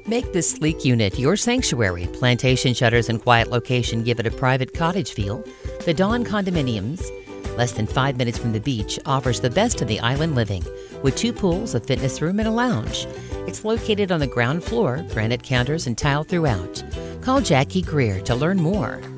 Make this sleek unit your sanctuary. Plantation shutters and quiet location give it a private cottage feel. The Dawn Condominiums, less than 5 minutes from the beach, offers the best of the island living with 2 pools, a fitness room, and a lounge. It's located on the ground floor, granite counters and tile throughout. Call Jackie Greer to learn more.